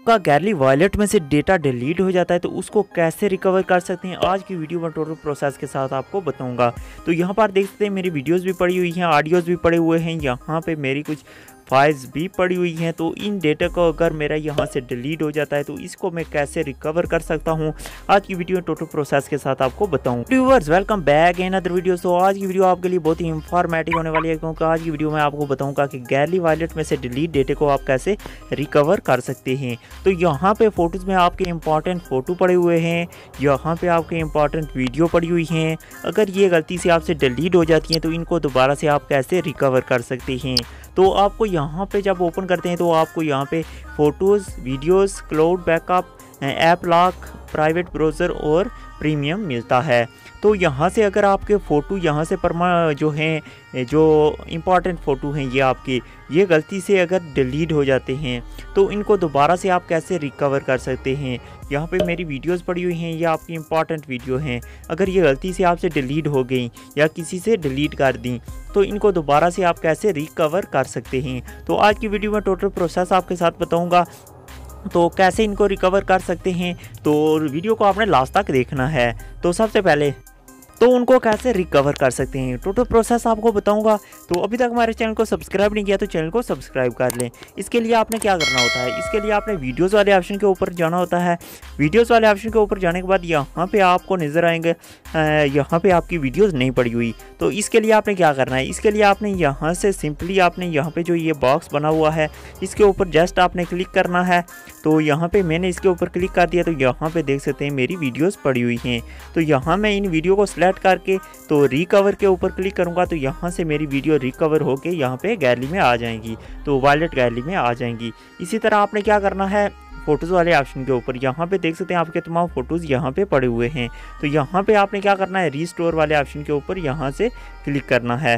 का gallery wallet में से डेटा डिलीट हो जाता है तो उसको कैसे रिकवर कर सकते हैं, आज की वीडियो में टोटल प्रोसेस के साथ आपको बताऊंगा। तो यहाँ पर देख सकते हैं मेरी वीडियोस भी पड़ी हुई हैं, ऑडियोज़ भी पड़े हुए हैं, यहाँ पे मेरी कुछ फाइल्स भी पड़ी हुई हैं। तो इन डेटा को अगर मेरा यहाँ से डिलीट हो जाता है तो इसको मैं कैसे रिकवर कर सकता हूँ, आज की वीडियो टोटल प्रोसेस के साथ आपको बताऊँ। Viewers welcome back in other video. तो आज की वीडियो आपके लिए बहुत ही इंफॉर्मेटिव होने वाली है, क्योंकि आज की वीडियो में आपको बताऊँगा कि गैलरी वॉलेट में से डिलीट डेटा को आप कैसे रिकवर कर सकते हैं। तो यहाँ पे फोटोज़ में आपके इंपॉर्टेंट फ़ोटो पड़े हुए हैं, यहाँ पे आपके इंपॉर्टेंट वीडियो पड़ी हुई हैं। अगर ये गलती से आपसे डिलीट हो जाती हैं तो इनको दोबारा से आप कैसे रिकवर कर सकते हैं। तो आपको यहाँ पे जब ओपन करते हैं तो आपको यहाँ पे photos, videos, cloud backup, app lock, private browser और प्रीमियम मिलता है। तो यहाँ से अगर आपके फ़ोटो यहाँ से जो हैं, जो इम्पॉर्टेंट फ़ोटो हैं ये आपके, ये गलती से अगर डिलीट हो जाते हैं तो इनको दोबारा से आप कैसे रिकवर कर सकते हैं। यहाँ पे मेरी वीडियोस पड़ी हुई हैं, ये आपकी इम्पॉर्टेंट वीडियो हैं। अगर ये गलती से आपसे डिलीट हो गई या किसी से डिलीट कर दी तो इनको दोबारा से आप कैसे रिकवर कर सकते हैं। तो आज की वीडियो में टोटल प्रोसेस आपके साथ बताऊँगा, तो कैसे इनको रिकवर कर सकते हैं। तो वीडियो को आपने लास्ट तक देखना है। तो सबसे पहले तो उनको कैसे रिकवर कर सकते हैं, टोटल प्रोसेस आपको बताऊंगा। तो अभी तक हमारे चैनल को सब्सक्राइब नहीं किया तो चैनल को सब्सक्राइब कर लें। इसके लिए आपने क्या करना होता है, इसके लिए आपने वीडियोस वाले ऑप्शन के ऊपर जाना होता है। वीडियोस वाले ऑप्शन के ऊपर जाने के बाद यहाँ पे आपको नज़र आएंगे, यहाँ पे आपकी वीडियोस नहीं पड़ी हुई। तो इसके लिए आपने क्या करना है, इसके लिए आपने यहाँ से सिंपली आपने यहाँ पे जो ये बॉक्स बना हुआ है इसके ऊपर जस्ट आपने क्लिक करना है। तो यहाँ पे मैंने इसके ऊपर क्लिक कर दिया, तो यहाँ पे देख सकते हैं मेरी वीडियोस पड़ी हुई हैं। तो यहाँ मैं इन वीडियो को सिलेक्ट करके तो रिकवर के ऊपर क्लिक करूँगा तो यहाँ से मेरी वीडियो रिकवर होके यहाँ पे गैलरी में आ जाएंगी, तो वॉलेट गैलरी में आ जाएंगी। इसी तरह आपने क्या करना है, फ़ोटोज़ वाले ऑप्शन के ऊपर यहाँ पे देख सकते हैं आपके तमाम फ़ोटोज़ यहाँ पे पड़े हुए हैं। तो यहाँ पे आपने क्या करना है, रीस्टोर वाले ऑप्शन के ऊपर यहाँ से क्लिक करना है।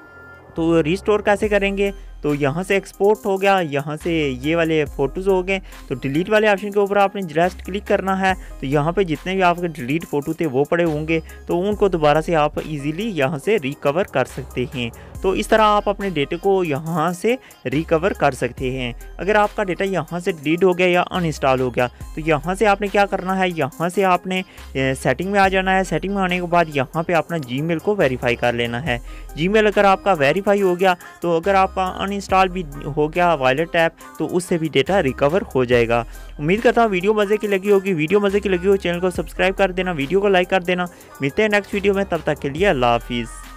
तो रीस्टोर कैसे करेंगे, तो यहाँ से एक्सपोर्ट हो गया, यहाँ से ये वाले फ़ोटोज़ हो गए। तो डिलीट वाले ऑप्शन के ऊपर आपने जस्ट क्लिक करना है। तो यहाँ पे जितने भी आपके डिलीट फ़ोटो थे वो पड़े होंगे, तो उनको दोबारा से आप इजीली यहाँ से रिकवर कर सकते हैं। तो इस तरह आप अपने डेटे को यहाँ से रिकवर कर सकते हैं। अगर आपका डेटा यहाँ से डिलीट हो गया या अनइंस्टॉल हो गया तो यहाँ से आपने क्या करना है, यहाँ से आपने सेटिंग में आ जाना है। सेटिंग में आने के बाद यहाँ पे अपना जीमेल को वेरीफाई कर लेना है। जीमेल अगर आपका वेरीफाई हो गया तो अगर आपका अनइंस्टॉल भी हो गया वॉलेट ऐप तो उससे भी डेटा रिकवर हो जाएगा। उम्मीद करता हूँ वीडियो मज़े की लगी होगी। वीडियो मज़े की लगी हो चैनल को सब्सक्राइब कर देना, वीडियो को लाइक कर देना। मिलते हैं नेक्स्ट वीडियो में, तब तक के लिए अल्लाह हाफिज़।